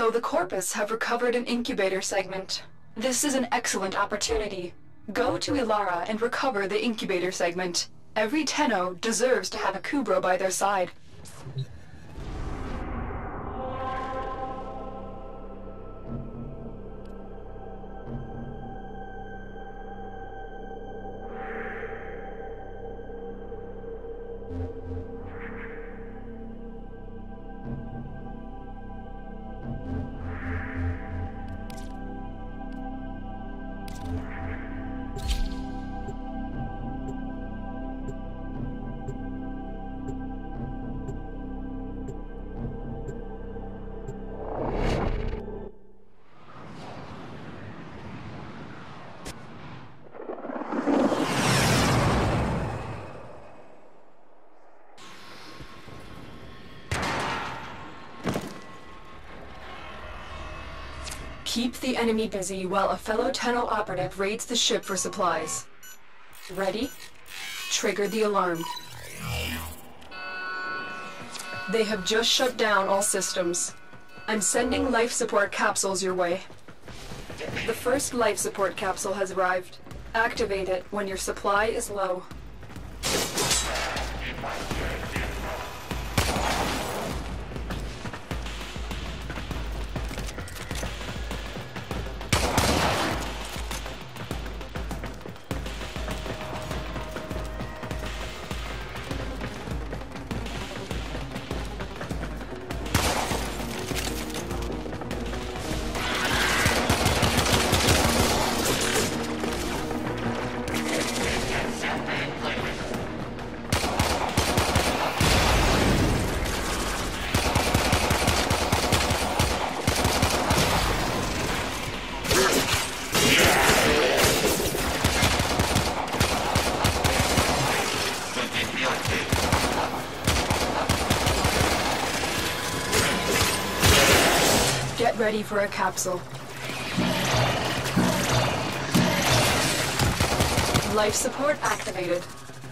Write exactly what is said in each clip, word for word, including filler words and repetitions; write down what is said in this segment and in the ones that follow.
So the Corpus have recovered an incubator segment. This is an excellent opportunity. Go to Ilara and recover the incubator segment. Every Tenno deserves to have a Kubrow by their side. Keep the enemy busy while a fellow Tenno operative raids the ship for supplies. Ready? Trigger the alarm. They have just shut down all systems. I'm sending life support capsules your way. The first life support capsule has arrived. Activate it when your supply is low. Get ready for a capsule. Life support activated.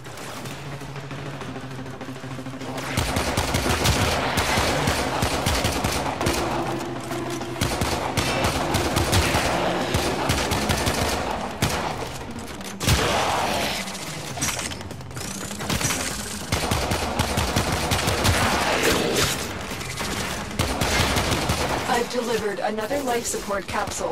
I've delivered another life support capsule.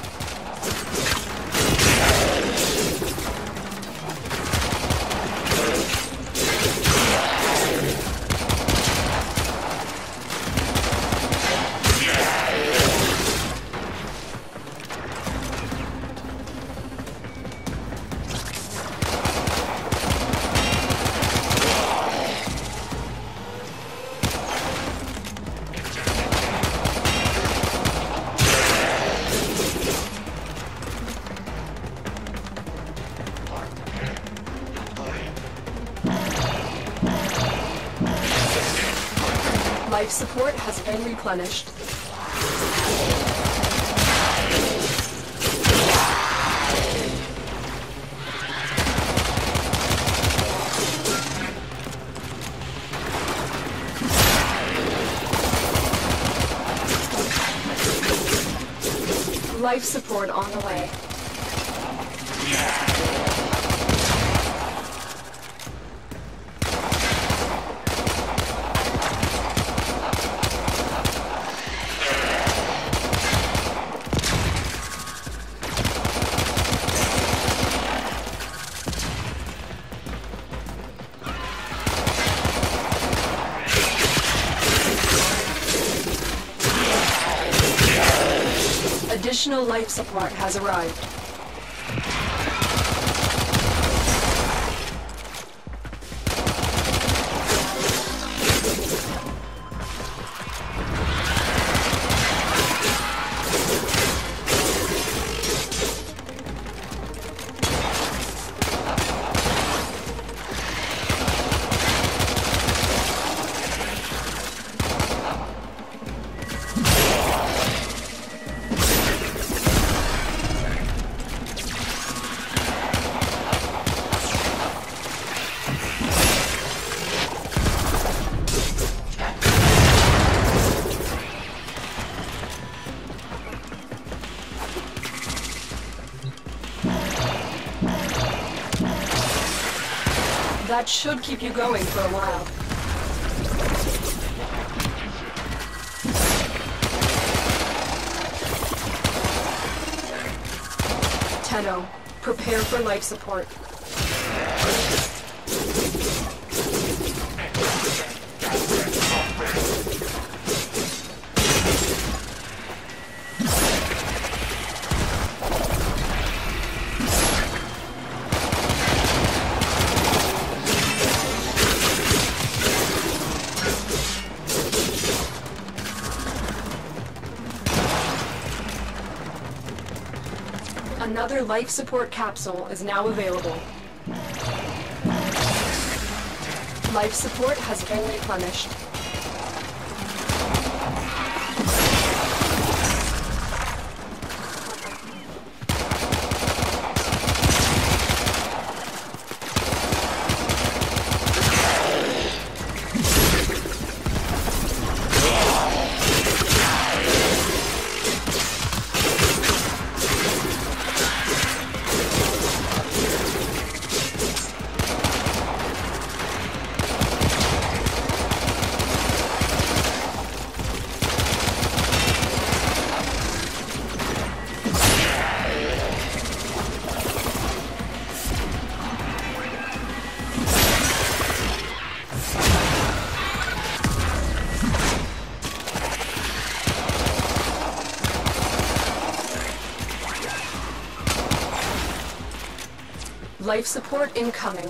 Life support has been replenished. Life support on the way. Additional life support has arrived. That should keep you going for a while. Tenno, prepare for life support. Another life support capsule is now available. Life support has been replenished. Life support incoming.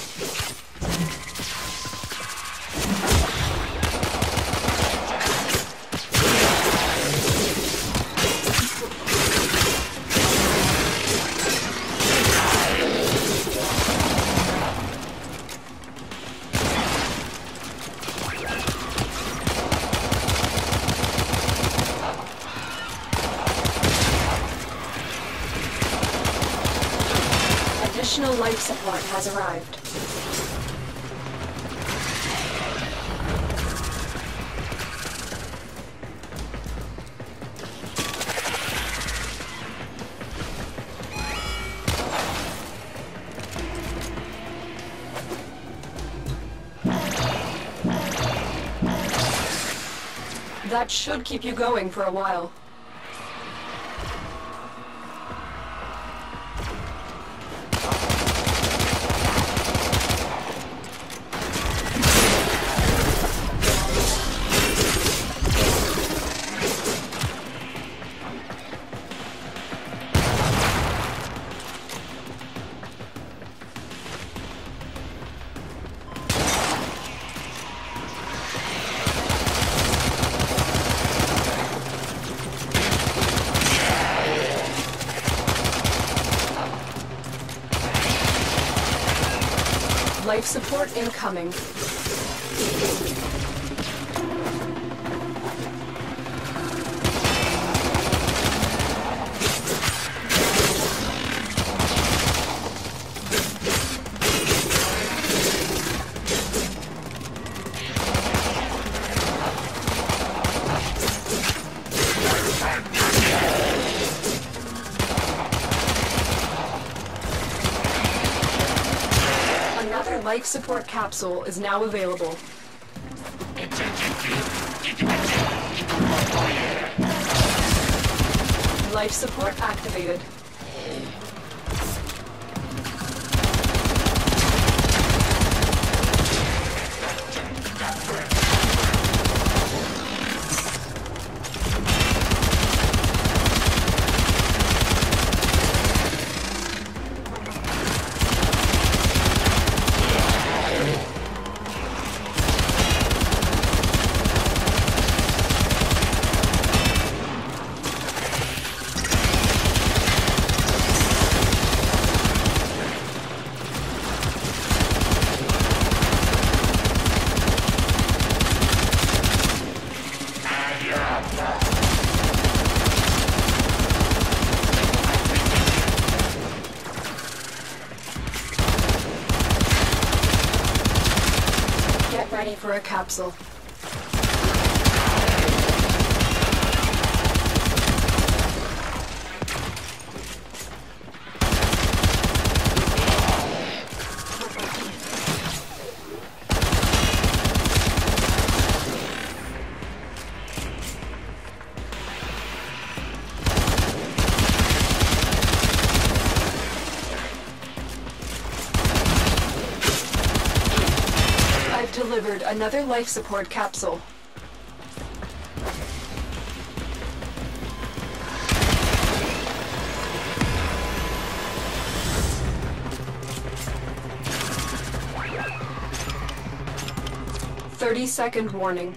Additional life support has arrived. That should keep you going for a while. Life support incoming. Another life support capsule is now available. Life support activated. Get ready for a capsule. Delivered another life support capsule. thirty second warning.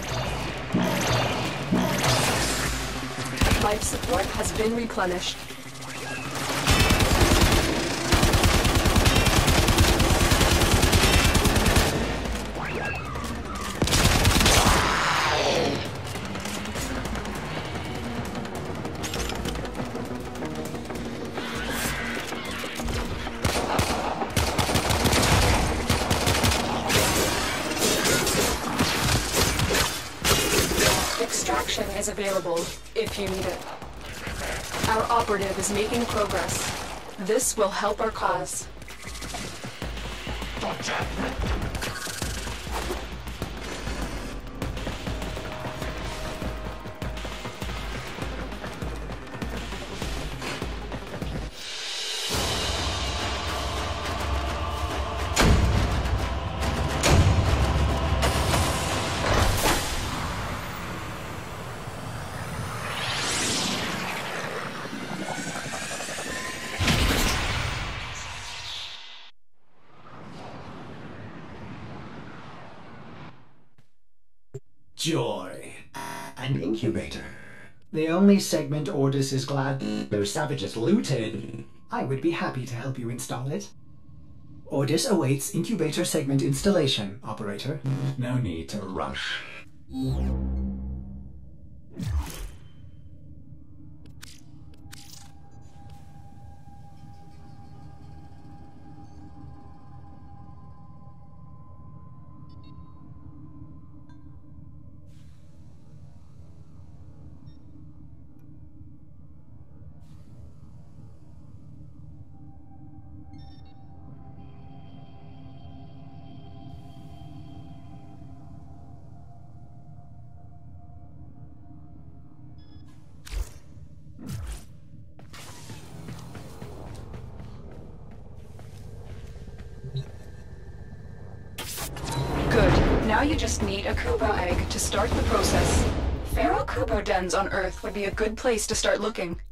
Life support has been replenished. Extraction is available if you need it. Our operative is making progress. This will help our cause. Joy. An incubator. The only segment Ordis is glad those savages looted. I would be happy to help you install it. Ordis awaits incubator segment installation, operator. No need to rush. Now you just need a Kubo egg to start the process. Feral Kubo dens on Earth would be a good place to start looking.